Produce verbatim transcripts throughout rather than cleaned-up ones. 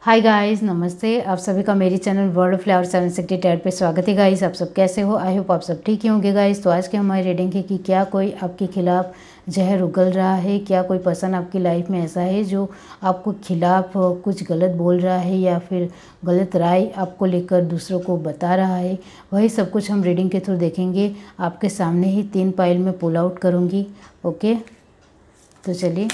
Hi guys, नमस्ते। आप सभी का मेरी channel world of flower seven sixty eight पे स्वागत है गाइस। आप सब कैसे हो? आई होप आप सब ठीक ही होंगे गाइस। तो आज की हमारी रीडिंग है कि क्या कोई आपके खिलाफ जहर उगल रहा है, क्या कोई पर्सन आपकी लाइफ में ऐसा है जो आपको खिलाफ कुछ गलत बोल रहा है या फिर गलत राय आपको लेकर दूसरों को बता रहा है। वही सब कुछ हम रीडिंग के थ्रू देखेंगे। आपके सामने ही तीन पाइल में पुल आउट करूँगी। ओके, तो चलिए।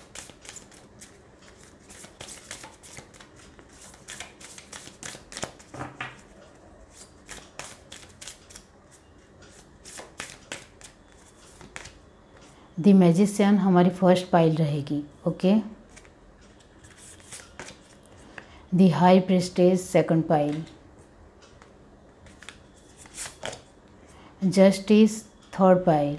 द मैजिशियन हमारी फर्स्ट पाइल रहेगी। Okay, the high priestess second pile, justice third pile.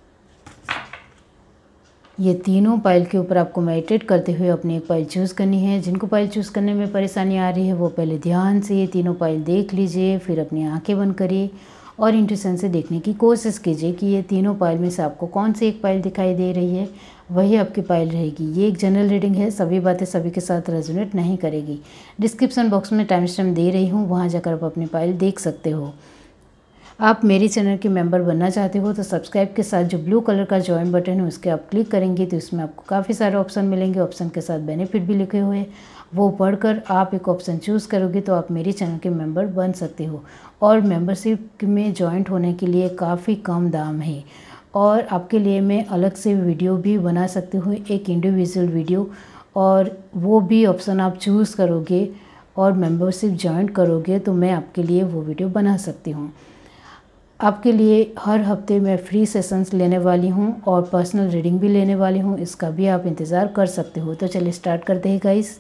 ये तीनों पाइल के ऊपर आपको मेडिटेट करते हुए अपनी एक पाइल चूज़ करनी है। जिनको पाइल चूज़ करने में परेशानी आ रही है वो पहले ध्यान से ये तीनों पाइल देख लीजिए, फिर अपनी आंखें बंद करिए और इंट्यूशन से देखने की कोशिश कीजिए कि ये तीनों पाइल में से आपको कौन सी एक पाइल दिखाई दे रही है, वही आपकी पाइल रहेगी। ये एक जनरल रीडिंग है, सभी बातें सभी के साथ रेजोनेट नहीं करेगी। डिस्क्रिप्शन बॉक्स में टाइम स्टैम्प दे रही हूँ, वहाँ जाकर आप अपनी पाइल देख सकते हो। आप मेरी चैनल के मेंबर बनना चाहते हो तो सब्सक्राइब के साथ जो ब्लू कलर का ज्वाइन बटन है उसके आप क्लिक करेंगे तो इसमें आपको काफ़ी सारे ऑप्शन मिलेंगे। ऑप्शन के साथ बेनिफिट भी लिखे हुए, वो पढ़कर आप एक ऑप्शन चूज़ करोगे तो आप मेरी चैनल के मेंबर बन सकते हो। और मेंबरशिप में ज्वाइंट होने के लिए काफ़ी कम दाम है और आपके लिए मैं अलग से वीडियो भी बना सकती हूँ, एक इंडिविजुअल वीडियो, और वो भी ऑप्शन आप चूज़ करोगे और मेंबरशिप ज्वाइंट करोगे तो मैं आपके लिए वो वीडियो बना सकती हूँ। आपके लिए हर हफ्ते मैं फ्री सेशंस लेने वाली हूँ और पर्सनल रीडिंग भी लेने वाली हूँ, इसका भी आप इंतज़ार कर सकते हो। तो चलिए स्टार्ट करते हैं गाइस।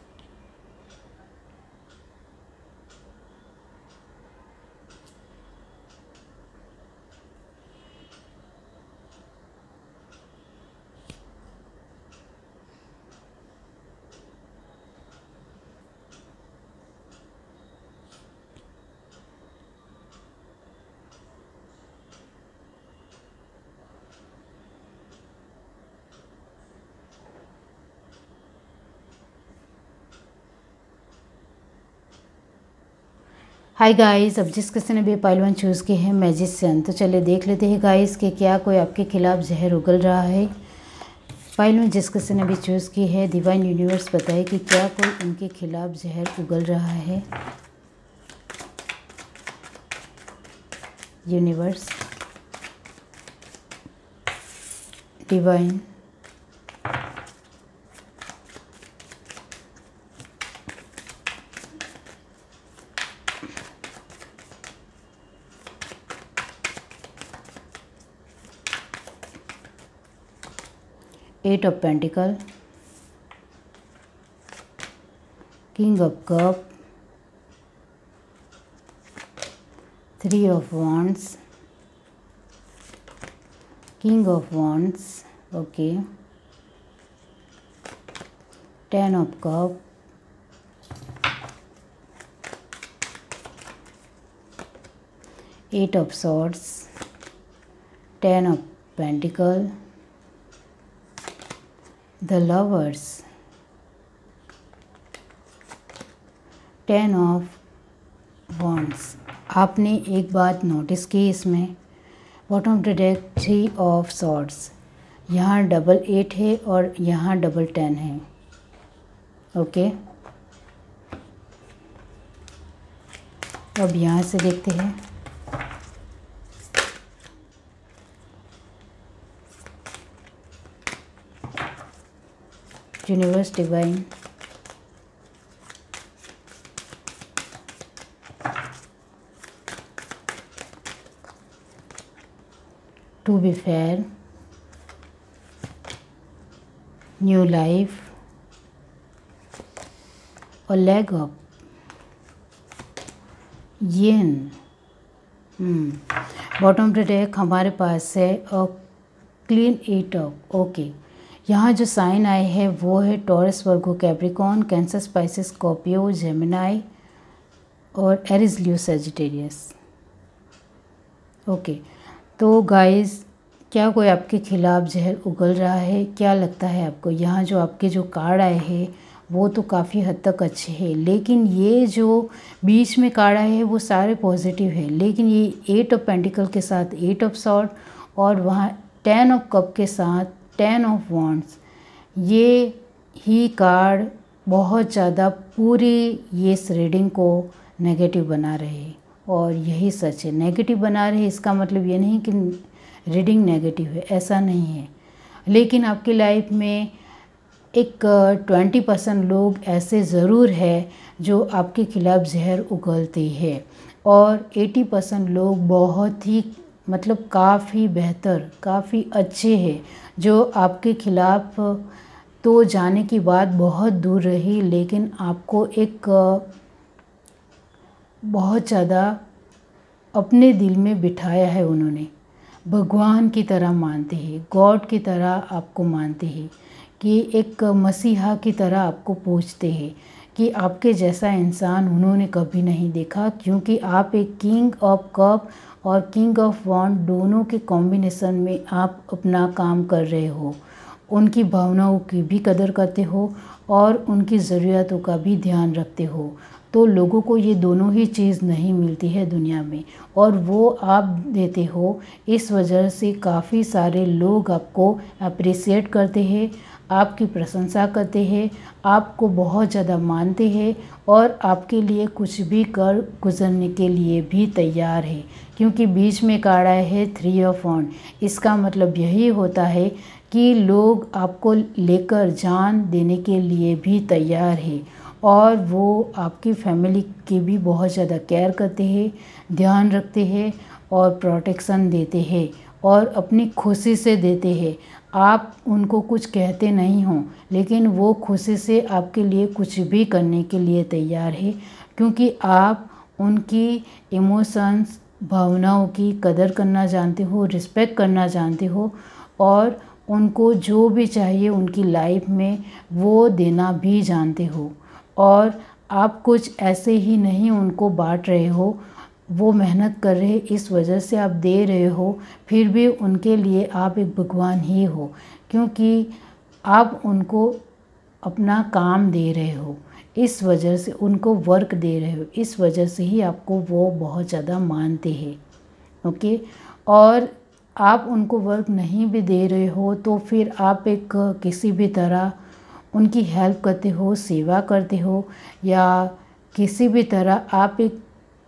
हाय गाइस, अब जिस किसी ने भी पाइल वन चूज़ की है मैजिशियन, तो चलिए देख लेते हैं गाइस कि क्या कोई आपके खिलाफ जहर उगल रहा है। पाइल में जिस किसी ने भी चूज़ की है, डिवाइन यूनिवर्स बताए कि क्या कोई इनके खिलाफ जहर उगल रहा है। Universe, divine, eight of pentacle, king of cup, three of wands, king of wands, okay, ten of cup, eight of swords, ten of pentacle, the lovers, ten of wands। आपने एक बात नोटिस की इसमें, bottom of the deck three of swords, यहाँ double eight है और यहाँ double ten है। ओके, अब यहाँ से देखते हैं। Universe, divine, to be fair, new life और लेग अप, येन। बॉटम ऑफ द डेक हमारे पास है और क्लीन एट अप। ओके, यहाँ जो साइन आए हैं वो है Taurus, Virgo, Capricorn, Cancer, Pisces, Scorpio, Gemini और एरीज, लियो, सैजिटेरियस। ओके, तो गाइस क्या कोई आपके खिलाफ जहर उगल रहा है? क्या लगता है आपको? यहाँ जो आपके जो कार्ड आए हैं वो तो काफ़ी हद तक अच्छे हैं, लेकिन ये जो बीच में काढ़ा है वो सारे पॉजिटिव है। लेकिन ये एट ऑफ पेंटिकल के साथ एट ऑफ सॉर्ड और वहाँ टेन ऑफ कप के साथ टेन ऑफ वॉन्ड्स, ये ही कार्ड बहुत ज़्यादा पूरी ये रीडिंग को नेगेटिव बना रहे हैं। और यही सच है, नेगेटिव बना रहे हैं इसका मतलब ये नहीं कि रीडिंग नेगेटिव है, ऐसा नहीं है। लेकिन आपकी लाइफ में एक ट्वेंटी परसेंट लोग ऐसे ज़रूर है जो आपके खिलाफ़ जहर उगलते हैं, और एटी परसेंट लोग बहुत ही मतलब काफ़ी बेहतर, काफ़ी अच्छे हैं जो आपके खिलाफ़ तो जाने की बात बहुत दूर रही, लेकिन आपको एक बहुत ज़्यादा अपने दिल में बिठाया है। उन्होंने भगवान की तरह मानते हैं, गॉड की तरह आपको मानते हैं, कि एक मसीहा की तरह आपको पूछते हैं कि आपके जैसा इंसान उन्होंने कभी नहीं देखा, क्योंकि आप एक किंग ऑफ कप और किंग ऑफ वॉन्ड दोनों के कॉम्बिनेशन में आप अपना काम कर रहे हो। उनकी भावनाओं की भी कदर करते हो और उनकी ज़रूरतों का भी ध्यान रखते हो। तो लोगों को ये दोनों ही चीज़ नहीं मिलती है दुनिया में, और वो आप देते हो। इस वजह से काफ़ी सारे लोग आपको अप्रिसिएट करते हैं, आपकी प्रशंसा करते हैं, आपको बहुत ज़्यादा मानते हैं और आपके लिए कुछ भी कर गुजरने के लिए भी तैयार है। क्योंकि बीच में काढ़ा है थ्री ऑफ वॉन्ड, इसका मतलब यही होता है कि लोग आपको लेकर जान देने के लिए भी तैयार है, और वो आपकी फैमिली की भी बहुत ज़्यादा केयर करते हैं, ध्यान रखते हैं और प्रोटेक्शन देते हैं, और अपनी खुशी से देते हैं। आप उनको कुछ कहते नहीं हो, लेकिन वो खुशी से आपके लिए कुछ भी करने के लिए तैयार है, क्योंकि आप उनकी इमोशंस, भावनाओं की कदर करना जानते हो, रिस्पेक्ट करना जानते हो, और उनको जो भी चाहिए उनकी लाइफ में वो देना भी जानते हो। और आप कुछ ऐसे ही नहीं उनको बांट रहे हो, वो मेहनत कर रहे, इस वजह से आप दे रहे हो। फिर भी उनके लिए आप एक भगवान ही हो, क्योंकि आप उनको अपना काम दे रहे हो, इस वजह से उनको वर्क दे रहे हो, इस वजह से ही आपको वो बहुत ज़्यादा मानते हैं। ओके, और आप उनको वर्क नहीं भी दे रहे हो तो फिर आप एक किसी भी तरह उनकी हेल्प करते हो, सेवा करते हो, या किसी भी तरह आप एक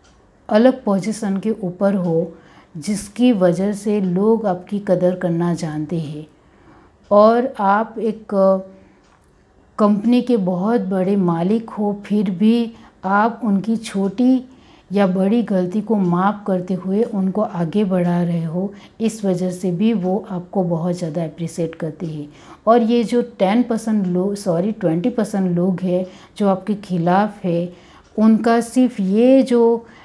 अलग पोजीशन के ऊपर हो, जिसकी वजह से लोग आपकी कदर करना जानते हैं। और आप एक कंपनी के बहुत बड़े मालिक हो, फिर भी आप उनकी छोटी या बड़ी गलती को माफ़ करते हुए उनको आगे बढ़ा रहे हो, इस वजह से भी वो आपको बहुत ज़्यादा अप्रिसिएट करते हैं। और ये जो टेन परसेंट लोग सॉरी ट्वेंटी परसेंट लोग हैं जो आपके खिलाफ़ है, उनका सिर्फ ये जो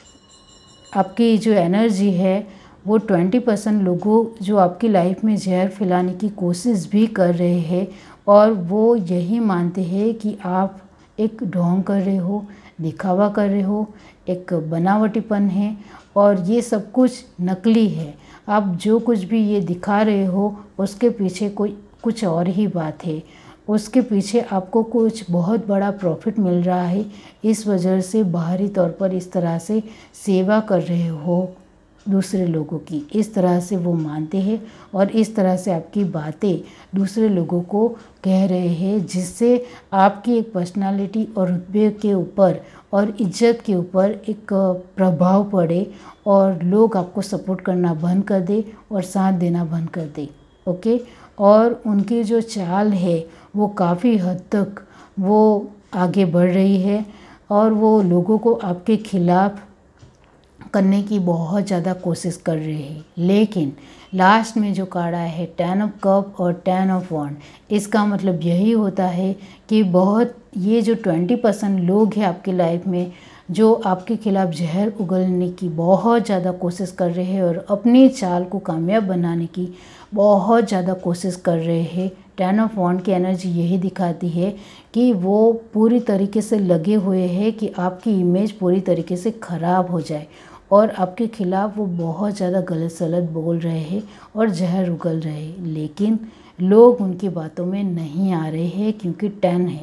आपकी जो एनर्जी है, वो ट्वेंटी परसेंट लोगों जो आपकी लाइफ में जहर फैलाने की कोशिश भी कर रहे हैं, और वो यही मानते हैं कि आप एक ढोंग कर रहे हो, दिखावा कर रहे हो, एक बनावटीपन है, और ये सब कुछ नकली है। आप जो कुछ भी ये दिखा रहे हो उसके पीछे कोई कुछ और ही बात है, उसके पीछे आपको कुछ बहुत बड़ा प्रॉफिट मिल रहा है, इस वजह से बाहरी तौर पर इस तरह से सेवा कर रहे हो दूसरे लोगों की, इस तरह से वो मानते हैं, और इस तरह से आपकी बातें दूसरे लोगों को कह रहे हैं, जिससे आपकी एक पर्सनालिटी और रुतबे के ऊपर और इज्जत के ऊपर एक प्रभाव पड़े, और लोग आपको सपोर्ट करना बंद कर दे और साथ देना बंद कर दे। ओके, और उनकी जो चाल है वो काफ़ी हद तक वो आगे बढ़ रही है, और वो लोगों को आपके खिलाफ़ करने की बहुत ज़्यादा कोशिश कर रहे हैं। लेकिन लास्ट में जो काढ़ा है टेन ऑफ कप और टेन ऑफ वॉन्ड, इसका मतलब यही होता है कि बहुत ये जो ट्वेंटी परसेंट लोग हैं आपकी लाइफ में जो आपके खिलाफ़ जहर उगलने की बहुत ज़्यादा कोशिश कर रहे हैं और अपनी चाल को कामयाब बनाने की बहुत ज़्यादा कोशिश कर रहे हैं। टेन ऑफ वॉन्ड की एनर्जी यही दिखाती है कि वो पूरी तरीके से लगे हुए हैं कि आपकी इमेज पूरी तरीके से ख़राब हो जाए, और आपके खिलाफ़ वो बहुत ज़्यादा गलत सलत बोल रहे हैं और जहर उगल रहे हैं। लेकिन लोग उनकी बातों में नहीं आ रहे हैं, क्योंकि टेन है,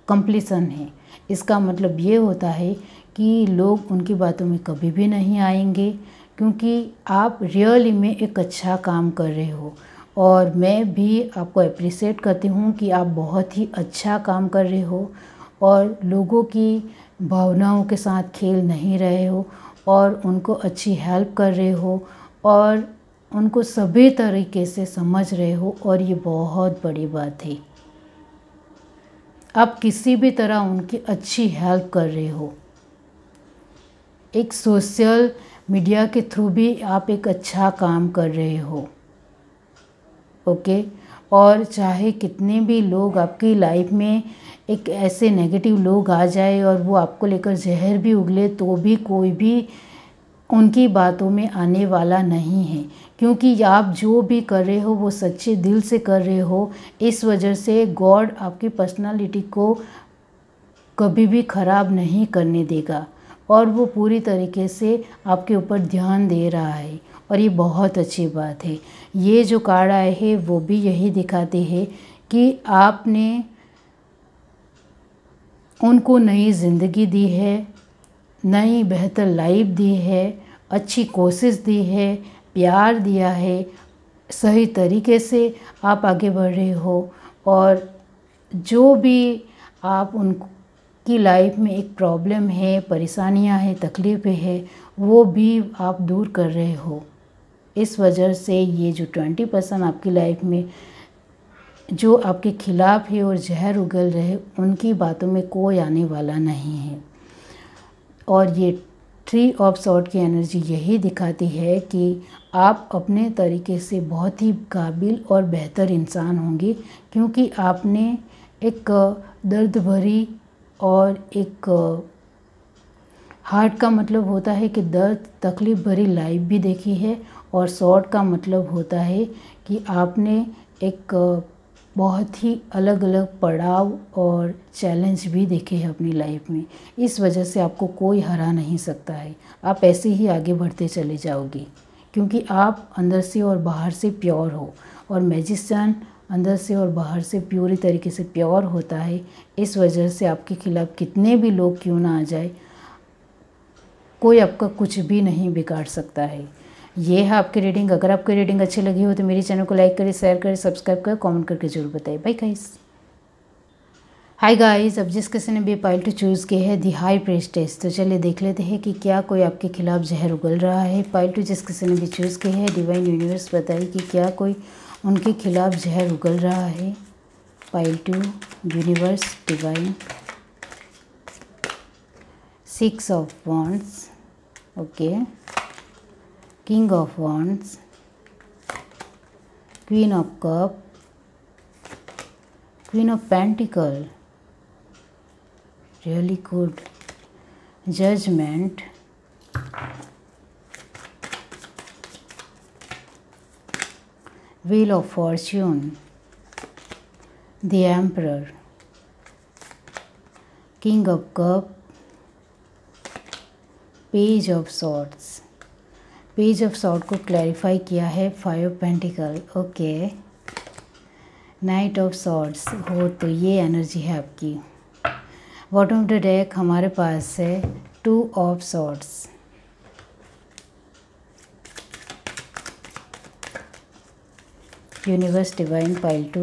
कंप्लीसन है। इसका मतलब ये होता है कि लोग उनकी बातों में कभी भी नहीं आएंगे, क्योंकि आप रियली में एक अच्छा काम कर रहे हो। और मैं भी आपको अप्रिशिएट करती हूँ कि आप बहुत ही अच्छा काम कर रहे हो और लोगों की भावनाओं के साथ खेल नहीं रहे हो और उनको अच्छी हेल्प कर रहे हो और उनको सभी तरीके से समझ रहे हो, और ये बहुत बड़ी बात है। आप किसी भी तरह उनकी अच्छी हेल्प कर रहे हो। एक सोशल मीडिया के थ्रू भी आप एक अच्छा काम कर रहे हो, ओके। और चाहे कितने भी लोग आपकी लाइफ में एक ऐसे नेगेटिव लोग आ जाए और वो आपको लेकर जहर भी उगले, तो भी कोई भी उनकी बातों में आने वाला नहीं है, क्योंकि आप जो भी कर रहे हो वो सच्चे दिल से कर रहे हो। इस वजह से गॉड आपकी पर्सनालिटी को कभी भी ख़राब नहीं करने देगा और वो पूरी तरीके से आपके ऊपर ध्यान दे रहा है, और ये बहुत अच्छी बात है। ये जो कार्ड आए हैं वो भी यही दिखाते हैं कि आपने उनको नई ज़िंदगी दी है, नई बेहतर लाइफ दी है, अच्छी कोशिश दी है, प्यार दिया है, सही तरीके से आप आगे बढ़ रहे हो। और जो भी आप उनकी लाइफ में एक प्रॉब्लम है, परेशानियां हैं, तकलीफ़ें हैं, वो भी आप दूर कर रहे हो। इस वजह से ये जो ट्वेंटी परसेंट आपकी लाइफ में जो आपके खिलाफ़ है और जहर उगल रहे, उनकी बातों में कोई आने वाला नहीं है। और ये थ्री ऑफ सॉर्ड की एनर्जी यही दिखाती है कि आप अपने तरीके से बहुत ही काबिल और बेहतर इंसान होंगे, क्योंकि आपने एक दर्द भरी और एक हार्ट का मतलब होता है कि दर्द तकलीफ़ भरी लाइफ भी देखी है, और सॉर्ड का मतलब होता है कि आपने एक बहुत ही अलग अलग पड़ाव और चैलेंज भी देखे हैं अपनी लाइफ में। इस वजह से आपको कोई हरा नहीं सकता है। आप ऐसे ही आगे बढ़ते चले जाओगे, क्योंकि आप अंदर से और बाहर से प्योर हो, और मैजिशियन अंदर से और बाहर से पूरी तरीके से प्योर होता है। इस वजह से आपके खिलाफ़ कितने भी लोग क्यों ना आ जाए, कोई आपका कुछ भी नहीं बिगाड़ सकता है। ये है आपकी रीडिंग। अगर आपकी रीडिंग अच्छी लगी हो तो मेरे चैनल को लाइक करें, शेयर करें, सब्सक्राइब करें, कमेंट करके जरूर बताइए। Bye guys. हाय गाइस, अब जिस किसी ने भी पाइल टू चूज़ किया है दी हाई प्रीस्टेस, तो चलिए देख लेते हैं कि क्या कोई आपके खिलाफ जहर उगल रहा है। पाइल टू जिस किसी ने भी चूज़ किया है, डिवाइन यूनिवर्स बताइए कि क्या कोई उनके खिलाफ जहर उगल रहा है। Pile two universe divine. Six of wands, okay, king of wands, queen of cup, queen of pentacle, really good, judgement, wheel of fortune, the emperor, king of cup, page of swords. Page of sword को clarify किया है five of pentacle, okay. Knight of swords हो तो ये energy है आपकी। Bottom of the deck हमारे पास है two of swords, universe divine pile two,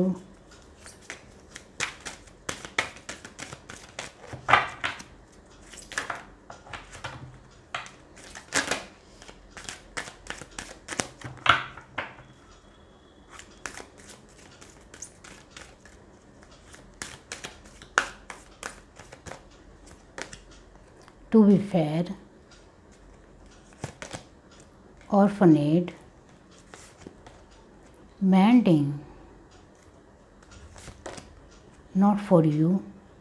to be fair, orphanage, mending, not for you।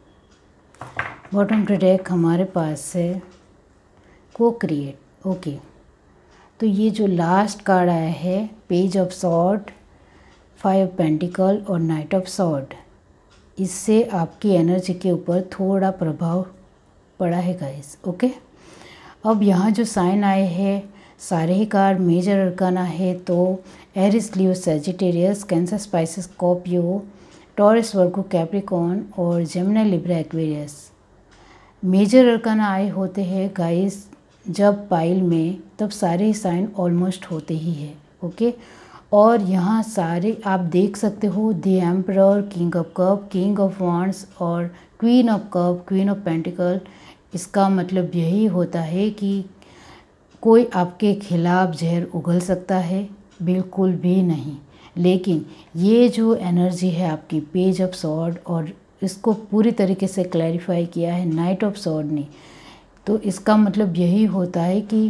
Bottom to deck हमारे पास है को क्रिएट, ओके। तो ये जो लास्ट कार्ड आया है page of sword, five pentacle और नाइट ऑफ सॉर्ड, इससे आपकी एनर्जी के ऊपर थोड़ा प्रभाव पड़ा है गाइस, ओके। अब यहाँ जो साइन आए हैं सारे ही कार्ड मेजर अरकाना है, तो Aries, Leo, Sagittarius, Cancer, Pisces, Scorpio, Taurus, Virgo, Capricorn और Gemini, Libra, Aquarius. Major arcana आए होते हैं गाइस जब पाइल में, तब सारे साइन ऑलमोस्ट होते ही है। ओके, और यहाँ सारे आप देख सकते हो, the emperor, king of cup, king of wands और queen of cup, queen of pentacle. इसका मतलब यही होता है कि कोई आपके खिलाफ जहर उगल सकता है, बिल्कुल भी नहीं। लेकिन ये जो एनर्जी है आपकी पेज ऑफ सॉर्ड, और इसको पूरी तरीके से क्लैरिफाई किया है नाइट ऑफ सॉर्ड ने, तो इसका मतलब यही होता है कि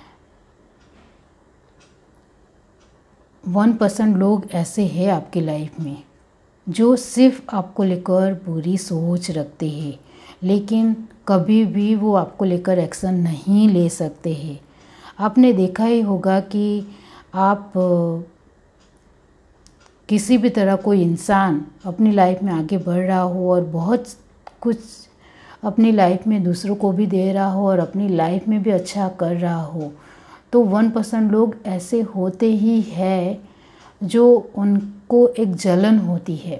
वन परसेंट लोग ऐसे हैं आपकी लाइफ में जो सिर्फ आपको लेकर बुरी सोच रखते हैं, लेकिन कभी भी वो आपको लेकर एक्शन नहीं ले सकते हैं। आपने देखा ही होगा कि आप किसी भी तरह कोई इंसान अपनी लाइफ में आगे बढ़ रहा हो और बहुत कुछ अपनी लाइफ में दूसरों को भी दे रहा हो और अपनी लाइफ में भी अच्छा कर रहा हो, तो वन परसेंट लोग ऐसे होते ही हैं जो उनको एक जलन होती है।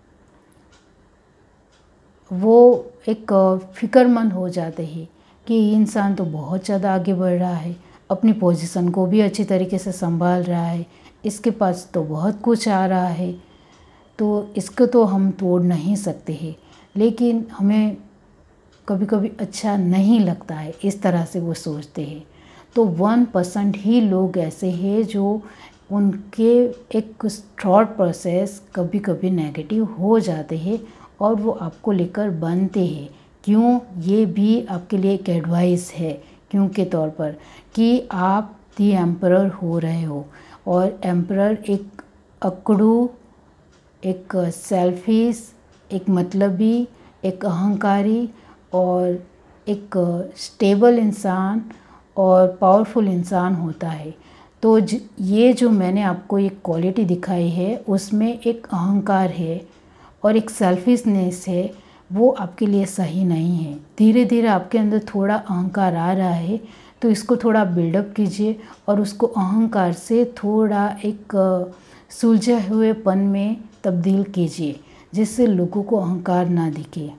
वो एक फ़िक्रमंद हो जाते हैं कि ये इंसान तो बहुत ज़्यादा आगे बढ़ रहा है, अपनी पोजीशन को भी अच्छी तरीके से संभाल रहा है, इसके पास तो बहुत कुछ आ रहा है, तो इसको तो हम तोड़ नहीं सकते हैं। लेकिन हमें कभी कभी अच्छा नहीं लगता है, इस तरह से वो सोचते हैं। तो वन परसेंट ही लोग ऐसे हैं जो उनके एक थॉट प्रोसेस कभी कभी नेगेटिव हो जाते हैं और वो आपको लेकर बनते हैं। क्यों? ये भी आपके लिए एक एडवाइस है, क्यों के तौर पर कि आप दी एम्परर हो रहे हो, और एम्परर एक अकड़ू, एक सेल्फिश, एक मतलबी, एक अहंकारी और एक स्टेबल इंसान और पावरफुल इंसान होता है। तो ये जो मैंने आपको एक क्वालिटी दिखाई है, उसमें एक अहंकार है और एक सेल्फिशनेस है, वो आपके लिए सही नहीं है। धीरे धीरे आपके अंदर थोड़ा अहंकार आ रहा है, तो इसको थोड़ा बिल्डअप कीजिए और उसको अहंकार से थोड़ा एक सुलझे हुए पन में तब्दील कीजिए, जिससे लोगों को अहंकार ना दिखे।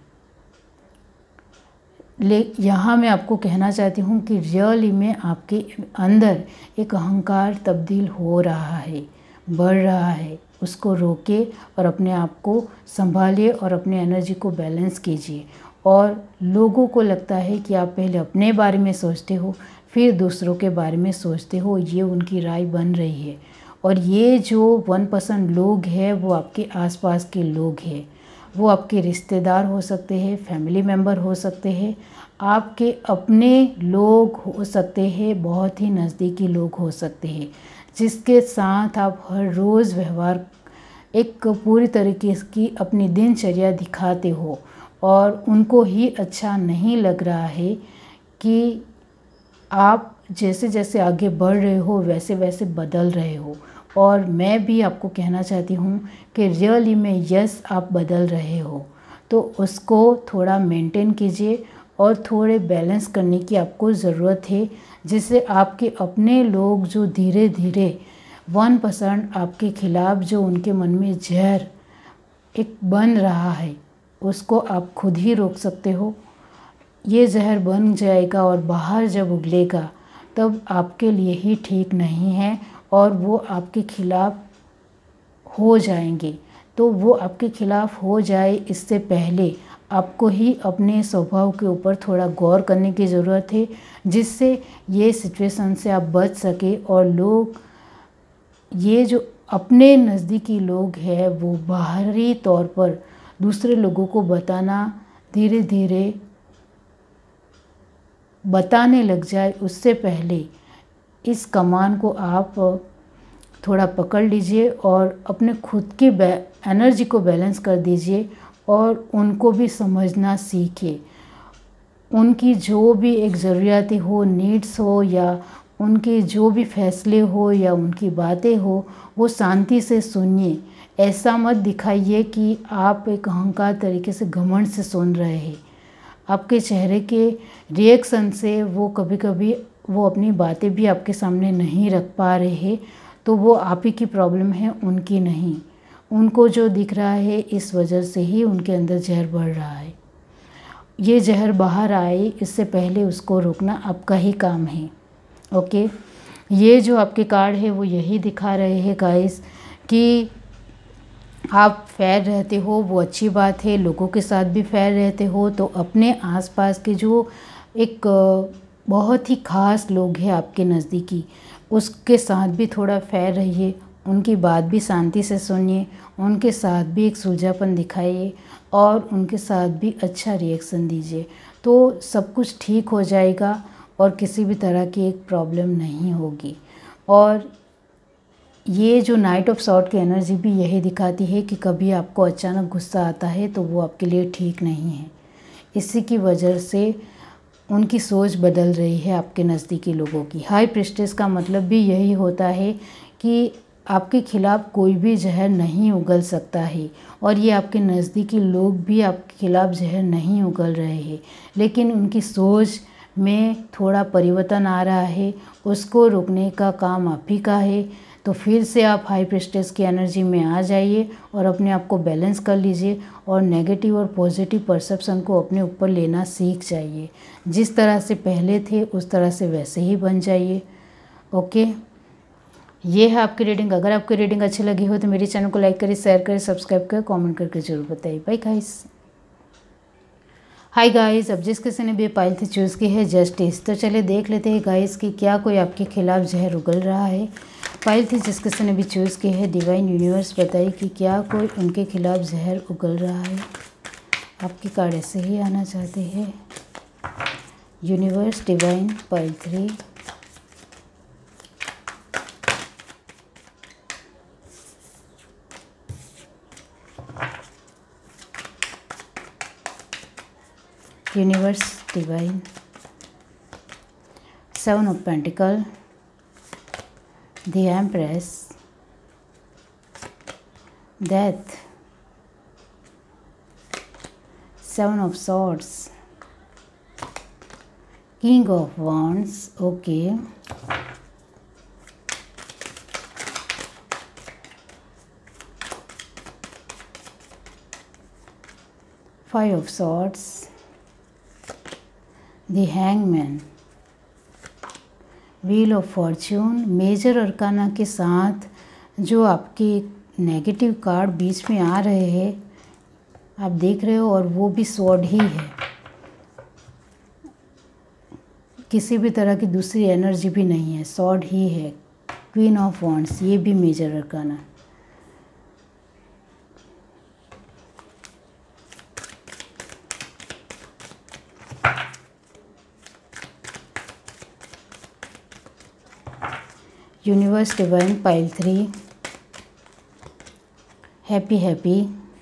ले यहाँ मैं आपको कहना चाहती हूँ कि रियली में आपके अंदर एक अहंकार तब्दील हो रहा है, बढ़ रहा है। उसको रोके और अपने आप को संभालिए और अपने एनर्जी को बैलेंस कीजिए। और लोगों को लगता है कि आप पहले अपने बारे में सोचते हो, फिर दूसरों के बारे में सोचते हो, ये उनकी राय बन रही है। और ये जो वन परसेंट लोग हैं वो आपके आसपास के लोग हैं, वो आपके रिश्तेदार हो सकते हैं, फैमिली मेम्बर हो सकते हैं, आपके अपने लोग हो सकते हैं, बहुत ही नज़दीकी लोग हो सकते हैं, जिसके साथ आप हर रोज़ व्यवहार एक पूरी तरीके की अपनी दिनचर्या दिखाते हो और उनको ही अच्छा नहीं लग रहा है कि आप जैसे जैसे आगे बढ़ रहे हो वैसे वैसे बदल रहे हो। और मैं भी आपको कहना चाहती हूँ कि रियली में यस आप बदल रहे हो, तो उसको थोड़ा मेंटेन कीजिए और थोड़े बैलेंस करने की आपको ज़रूरत है, जिससे आपके अपने लोग जो धीरे धीरे वन परसेंट आपके खिलाफ जो उनके मन में जहर एक बन रहा है, उसको आप खुद ही रोक सकते हो। ये जहर बन जाएगा और बाहर जब उगलेगा तब आपके लिए ही ठीक नहीं है और वो आपके खिलाफ हो जाएंगे। तो वो आपके खिलाफ हो जाए इससे पहले आपको ही अपने स्वभाव के ऊपर थोड़ा गौर करने की ज़रूरत है, जिससे ये सिचुएशन से आप बच सके और लोग, ये जो अपने नज़दीकी लोग हैं वो बाहरी तौर पर दूसरे लोगों को बताना धीरे धीरे बताने लग जाए, उससे पहले इस कमान को आप थोड़ा पकड़ लीजिए और अपने खुद की एनर्जी को बैलेंस कर दीजिए और उनको भी समझना सीखिए। उनकी जो भी एक ज़रूरियातें हो, नीड्स हो या उनके जो भी फैसले हो या उनकी बातें हो, वो शांति से सुनिए। ऐसा मत दिखाइए कि आप एक अहंकार तरीके से घमंड से सुन रहे हैं। आपके चेहरे के रिएक्शन से वो कभी कभी वो अपनी बातें भी आपके सामने नहीं रख पा रहे हैं, तो वो आप ही की प्रॉब्लम है, उनकी नहीं। उनको जो दिख रहा है इस वजह से ही उनके अंदर जहर बढ़ रहा है। ये जहर बाहर आए इससे पहले उसको रोकना आपका ही काम है। ओके, ये जो आपके कार्ड है वो यही दिखा रहे हैं गाइस कि आप फेयर रहते हो, वो अच्छी बात है। लोगों के साथ भी फेयर रहते हो तो अपने आसपास के जो एक बहुत ही ख़ास लोग हैं आपके नज़दीकी, उसके साथ भी थोड़ा फेयर रहिए। उनकी बात भी शांति से सुनिए, उनके साथ भी एक सुलझापन दिखाइए और उनके साथ भी अच्छा रिएक्शन दीजिए, तो सब कुछ ठीक हो जाएगा और किसी भी तरह की एक प्रॉब्लम नहीं होगी। और ये जो नाइट ऑफ सॉर्ड की एनर्जी भी यही दिखाती है कि कभी आपको अचानक गुस्सा आता है तो वो आपके लिए ठीक नहीं है। इसी की वजह से उनकी सोच बदल रही है आपके नज़दीकी लोगों की। हाई प्रीस्टेस का मतलब भी यही होता है कि आपके खिलाफ कोई भी जहर नहीं उगल सकता है और ये आपके नज़दीकी लोग भी आपके खिलाफ जहर नहीं उगल रहे हैं, लेकिन उनकी सोच में थोड़ा परिवर्तन आ रहा है। उसको रोकने का काम आप ही का है। तो फिर से आप हाई प्रीस्टेस की एनर्जी में आ जाइए और अपने आप को बैलेंस कर लीजिए और नेगेटिव और पॉजिटिव परसेप्शन को अपने ऊपर लेना सीख जाइए। जिस तरह से पहले थे उस तरह से वैसे ही बन जाइए। ओके, ये है आपकी रीडिंग। अगर आपकी रीडिंग अच्छी लगी हो तो मेरे चैनल को लाइक करें, शेयर करें, सब्सक्राइब करें, कमेंट करके जरूर बताइए। Bye guys. हाय गाइस, अब जिस किसी ने भी पाइल थी चूज़ की है जस्टिस, तो चलिए देख लेते हैं गाइस कि क्या कोई आपके खिलाफ जहर उगल रहा है। पाइल थी जिस किसी ने भी चूज़ की है, डिवाइन यूनिवर्स बताइए कि क्या कोई उनके खिलाफ जहर उगल रहा है। आपके कार्ड ऐसे ही आना चाहते हैं। Universe, divine, pile three, universe, divine, seven of pentacle, the empress, death, seven of swords, king of wands. Okay, five of swords, the hangman, wheel of fortune. Major arcana के साथ जो आपके नेगेटिव कार्ड बीच में आ रहे हैं आप देख रहे हो, और वो भी स्वॉर्ड ही है। किसी भी तरह की दूसरी एनर्जी भी नहीं है, स्वॉर्ड ही है। क्वीन ऑफ वॉन्ड्स, ये भी major arcana. Universe, divine, pile three, happy happy,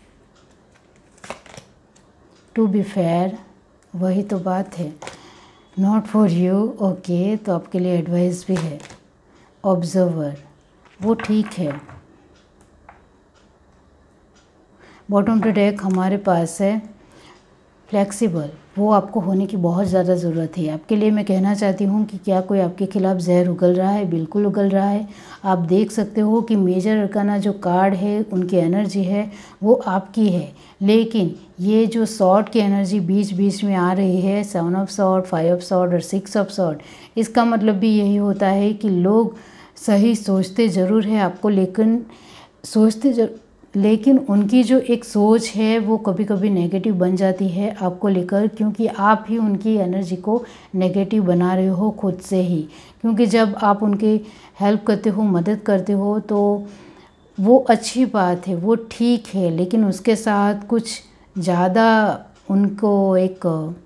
to be fair, वही तो बात है, नॉट फॉर यू। ओके, तो आपके लिए एडवाइस भी है। ऑब्जर्वर, वो ठीक है। बॉटम टू डेक हमारे पास है फ्लेक्सिबल, वो आपको होने की बहुत ज़्यादा ज़रूरत है। आपके लिए मैं कहना चाहती हूँ कि क्या कोई आपके खिलाफ जहर उगल रहा है? बिल्कुल उगल रहा है। आप देख सकते हो कि मेजर अरकाना जो कार्ड है उनकी एनर्जी है वो आपकी है, लेकिन ये जो सॉर्ड की एनर्जी बीच बीच में आ रही है, seven of sword, five of sword और सिक्स ऑफ सॉर्ड, इसका मतलब भी यही होता है कि लोग सही सोचते ज़रूर है आपको, लेकिन सोचते जरूर लेकिन उनकी जो एक सोच है वो कभी कभी नेगेटिव बन जाती है आपको लेकर, क्योंकि आप ही उनकी एनर्जी को नेगेटिव बना रहे हो खुद से ही। क्योंकि जब आप उनकी हेल्प करते हो, मदद करते हो, तो वो अच्छी बात है, वो ठीक है, लेकिन उसके साथ कुछ ज़्यादा उनको एक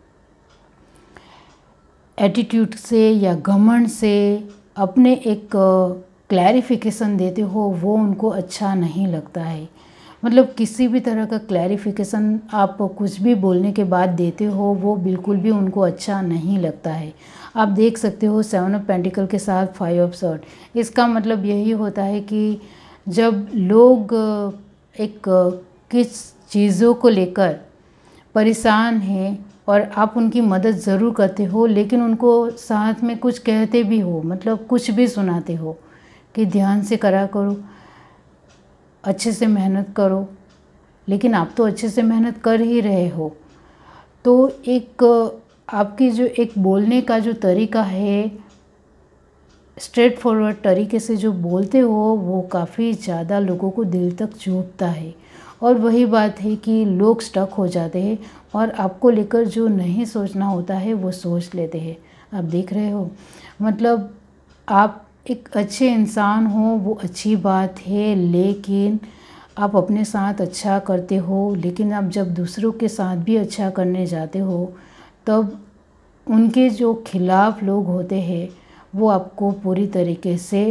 एटीट्यूड से या घमंड से अपने एक क्लैरिफिकेशन देते हो, वो उनको अच्छा नहीं लगता है। मतलब किसी भी तरह का क्लैरिफिकेशन आप कुछ भी बोलने के बाद देते हो वो बिल्कुल भी उनको अच्छा नहीं लगता है। आप देख सकते हो सेवन ऑफ पेंटिकल के साथ फाइव ऑफ सॉर्ड, इसका मतलब यही होता है कि जब लोग एक किस चीज़ों को लेकर परेशान हैं और आप उनकी मदद ज़रूर करते हो, लेकिन उनको साथ में कुछ कहते भी हो, मतलब कुछ भी सुनाते हो कि ध्यान से करा करो, अच्छे से मेहनत करो, लेकिन आप तो अच्छे से मेहनत कर ही रहे हो। तो एक आपकी जो एक बोलने का जो तरीका है, स्ट्रेट फॉरवर्ड तरीके से जो बोलते हो, वो काफ़ी ज़्यादा लोगों को दिल तक चुभता है। और वही बात है कि लोग स्टक हो जाते हैं और आपको लेकर जो नहीं सोचना होता है वो सोच लेते हैं। आप देख रहे हो, मतलब आप एक अच्छे इंसान हो वो अच्छी बात है, लेकिन आप अपने साथ अच्छा करते हो, लेकिन आप जब दूसरों के साथ भी अच्छा करने जाते हो तब उनके जो खिलाफ लोग होते हैं वो आपको पूरी तरीके से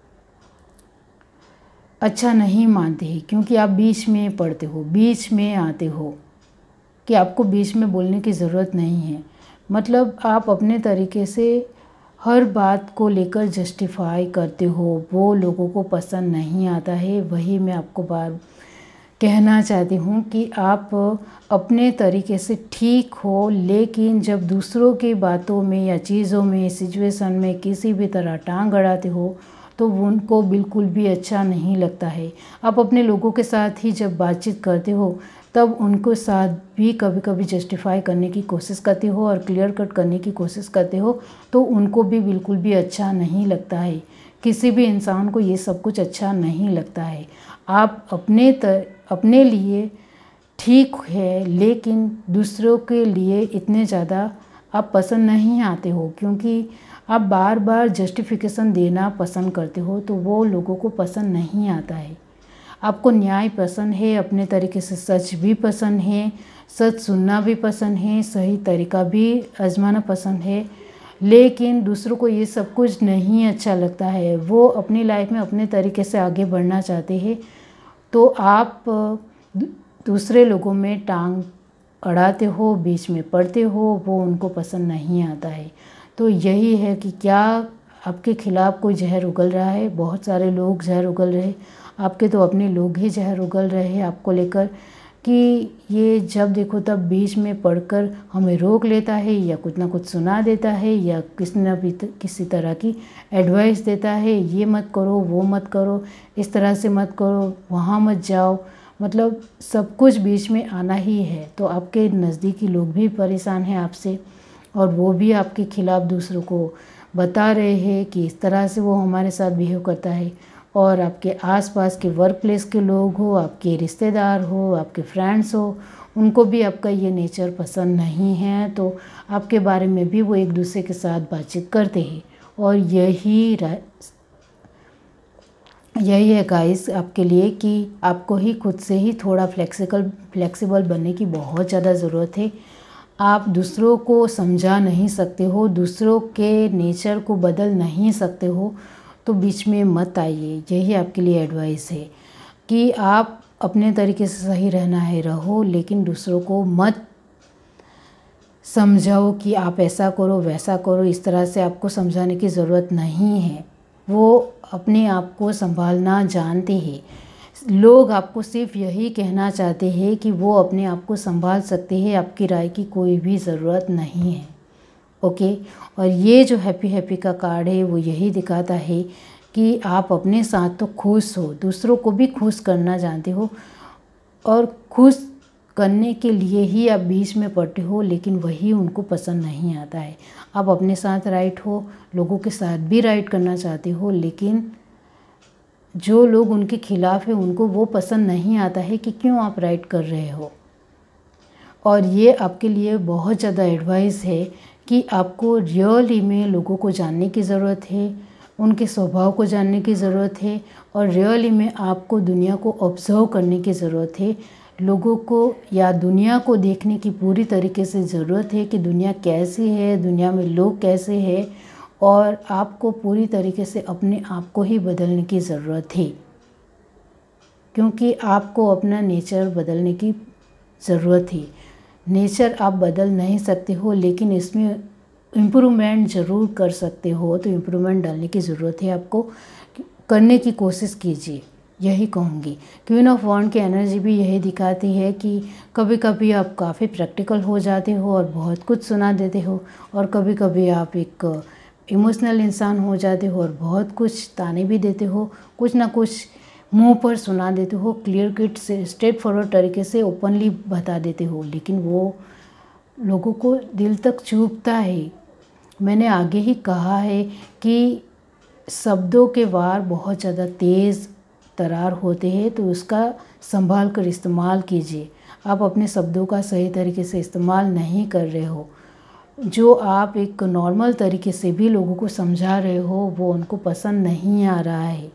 अच्छा नहीं मानते हैं, क्योंकि आप बीच में पड़ते हो, बीच में आते हो कि आपको बीच में बोलने की ज़रूरत नहीं है। मतलब आप अपने तरीके से हर बात को लेकर जस्टिफाई करते हो, वो लोगों को पसंद नहीं आता है। वही मैं आपको बार कहना चाहती हूँ कि आप अपने तरीके से ठीक हो, लेकिन जब दूसरों की बातों में या चीज़ों में, सिचुएशन में किसी भी तरह टांग अड़ाते हो तो उनको बिल्कुल भी अच्छा नहीं लगता है। आप अपने लोगों के साथ ही जब बातचीत करते हो तब उनको साथ भी कभी कभी जस्टिफाई करने की कोशिश करते हो और क्लियर कट करने की कोशिश करते हो, तो उनको भी बिल्कुल भी अच्छा नहीं लगता है। किसी भी इंसान को ये सब कुछ अच्छा नहीं लगता है। आप अपने तर, अपने लिए ठीक है, लेकिन दूसरों के लिए इतने ज़्यादा आप पसंद नहीं आते हो, क्योंकि आप बार बार जस्टिफिकेशन देना पसंद करते हो, तो वो लोगों को पसंद नहीं आता है। आपको न्याय पसंद है, अपने तरीके से सच भी पसंद है, सच सुनना भी पसंद है, सही तरीका भी आजमाना पसंद है, लेकिन दूसरों को ये सब कुछ नहीं अच्छा लगता है। वो अपनी लाइफ में अपने तरीके से आगे बढ़ना चाहते हैं, तो आप दूसरे लोगों में टांग अड़ाते हो, बीच में पड़ते हो, वो उनको पसंद नहीं आता है। तो यही है कि क्या आपके खिलाफ कोई जहर उगल रहा है? बहुत सारे लोग जहर उगल रहे, आपके तो अपने लोग ही जहर उगल रहे हैं आपको लेकर, कि ये जब देखो तब बीच में पढ़कर हमें रोक लेता है या कुछ ना कुछ सुना देता है या किसी न भी किसी तरह की एडवाइस देता है, ये मत करो, वो मत करो, इस तरह से मत करो, वहाँ मत जाओ। मतलब सब कुछ बीच में आना ही है। तो आपके नज़दीकी लोग भी परेशान हैं आपसे और वो भी आपके खिलाफ़ दूसरों को बता रहे हैं कि इस तरह से वो हमारे साथ बिहेव करता है। और आपके आसपास के वर्क प्लेस के लोग हो, आपके रिश्तेदार हो, आपके फ्रेंड्स हो, उनको भी आपका ये नेचर पसंद नहीं है, तो आपके बारे में भी वो एक दूसरे के साथ बातचीत करते हैं। और यही यही है गाइस आपके लिए कि आपको ही खुद से ही थोड़ा फ्लेक्सिबल फ्लेक्सिबल बनने की बहुत ज़्यादा ज़रूरत है। आप दूसरों को समझा नहीं सकते हो, दूसरों के नेचर को बदल नहीं सकते हो, तो बीच में मत आइए। यही आपके लिए एडवाइस है कि आप अपने तरीके से सही रहना है रहो, लेकिन दूसरों को मत समझाओ कि आप ऐसा करो वैसा करो। इस तरह से आपको समझाने की ज़रूरत नहीं है। वो अपने आप को संभालना जानते हैं। लोग आपको सिर्फ यही कहना चाहते हैं कि वो अपने आप को संभाल सकते हैं, आपकी राय की कोई भी ज़रूरत नहीं है। ओके, और ये जो हैप्पी हैप्पी का कार्ड है वो यही दिखाता है कि आप अपने साथ तो खुश हो, दूसरों को भी खुश करना जानते हो और खुश करने के लिए ही आप बीच में पड़ते हो, लेकिन वही उनको पसंद नहीं आता है। आप अपने साथ राइट हो, लोगों के साथ भी राइट करना चाहते हो, लेकिन जो लोग उनके खिलाफ है उनको वो पसंद नहीं आता है कि क्यों आप राइट कर रहे हो। और ये आपके लिए बहुत ज़्यादा एडवाइस है कि आपको रियली में लोगों को जानने की ज़रूरत है, उनके स्वभाव को जानने की ज़रूरत है, और रियली में आपको दुनिया को ऑब्जर्व करने की ज़रूरत है। लोगों को या दुनिया को देखने की पूरी तरीके से ज़रूरत है कि दुनिया कैसी है, दुनिया में लोग कैसे हैं, और आपको पूरी तरीके से अपने आप को ही बदलने की ज़रूरत है, क्योंकि आपको अपना नेचर बदलने की ज़रूरत है। नेचर आप बदल नहीं सकते हो, लेकिन इसमें इम्प्रूवमेंट ज़रूर कर सकते हो। तो इम्प्रूवमेंट डालने की ज़रूरत है, आपको करने की कोशिश कीजिए, यही कहूँगी। क्वीन ऑफ वॉन्ड की एनर्जी भी यही दिखाती है कि कभी कभी आप काफ़ी प्रैक्टिकल हो जाते हो और बहुत कुछ सुना देते हो, और कभी कभी आप एक इमोशनल इंसान हो जाते हो और बहुत कुछ ताने भी देते हो, कुछ ना कुछ मुंह पर सुना देते हो, क्लियर कट से स्ट्रेट फॉरवर्ड तरीके से ओपनली बता देते हो, लेकिन वो लोगों को दिल तक चुभता है। मैंने आगे ही कहा है कि शब्दों के वार बहुत ज़्यादा तेज़ तरार होते हैं, तो उसका संभाल कर इस्तेमाल कीजिए। आप अपने शब्दों का सही तरीके से इस्तेमाल नहीं कर रहे हो। जो आप एक नॉर्मल तरीके से भी लोगों को समझा रहे हो वो उनको पसंद नहीं आ रहा है।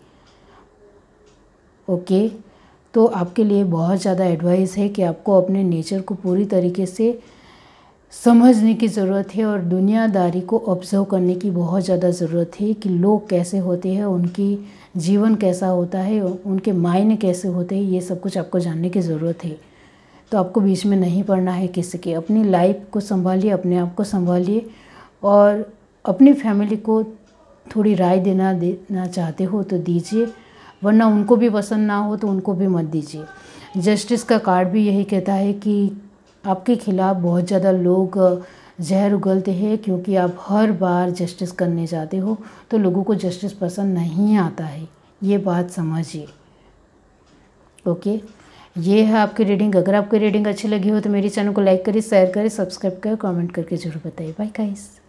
ओके, तो आपके लिए बहुत ज़्यादा एडवाइस है कि आपको अपने नेचर को पूरी तरीके से समझने की ज़रूरत है और दुनियादारी को ऑब्ज़र्व करने की बहुत ज़्यादा ज़रूरत है कि लोग कैसे होते हैं, उनकी जीवन कैसा होता है, उनके मायने कैसे होते हैं, ये सब कुछ आपको जानने की ज़रूरत है। तो आपको बीच में नहीं पड़ना है किसी के। अपनी लाइफ को संभालिए, अपने आप को संभालिए और अपनी फैमिली को थोड़ी राय देना देना चाहते हो तो दीजिए, वरना उनको भी पसंद ना हो तो उनको भी मत दीजिए। जस्टिस का कार्ड भी यही कहता है कि आपके खिलाफ़ बहुत ज़्यादा लोग जहर उगलते हैं, क्योंकि आप हर बार जस्टिस करने जाते हो तो लोगों को जस्टिस पसंद नहीं आता है। ये बात समझिए। ओके, ये है आपकी रीडिंग। अगर आपकी रीडिंग अच्छी लगी हो तो मेरे चैनल को लाइक करें, शेयर करें, सब्सक्राइब करें, कमेंट करके जरूर बताइए। Bye guys.